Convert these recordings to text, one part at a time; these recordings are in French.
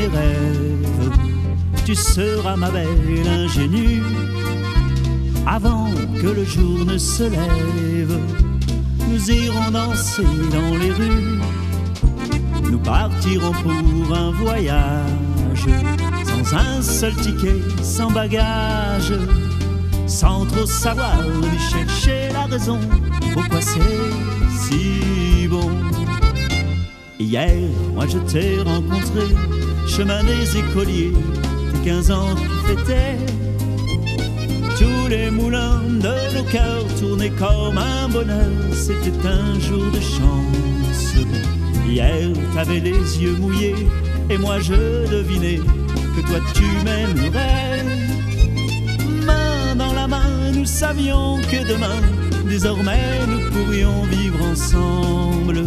mes rêves. Tu seras ma belle ingénue avant que le jour ne se lève. Nous irons danser dans les rues, nous partirons pour un voyage, sans un seul ticket, sans bagage, sans trop savoir ni chercher la raison pourquoi c'est si bon. Hier, moi je t'ai rencontré, chemin des écoliers, tes 15 ans qui fêtaient. Tous les moulins de nos cœurs tournaient comme un bonheur, c'était un jour de chance. Hier, t'avais les yeux mouillés, et moi je devinais que toi tu m'aimerais. Main dans la main, nous savions que demain, désormais nous pourrions vivre ensemble.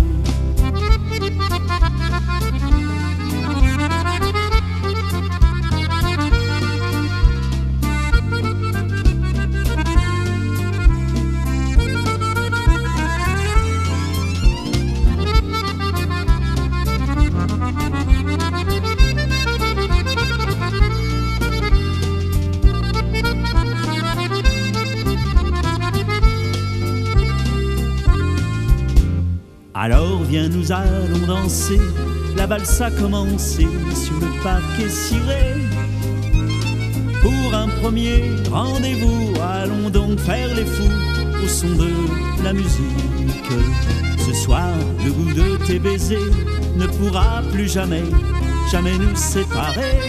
Alors viens, nous allons danser, la valse a commencé sur le parquet ciré. Pour un premier rendez-vous, allons donc faire les fous au son de la musique. Ce soir, le goût de tes baisers ne pourra plus jamais, jamais nous séparer.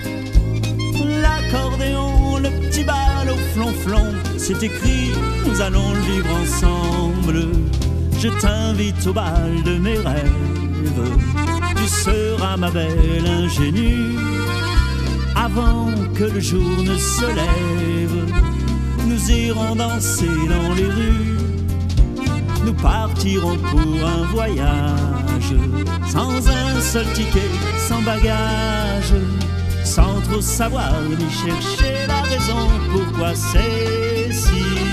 L'accordéon, le petit bal au flonflon, c'est écrit, nous allons le vivre ensemble. Je t'invite au bal de mes rêves, tu seras ma belle ingénue avant que le jour ne se lève. Nous irons danser dans les rues, nous partirons pour un voyage, sans un seul ticket, sans bagage, sans trop savoir ni chercher la raison pourquoi c'est si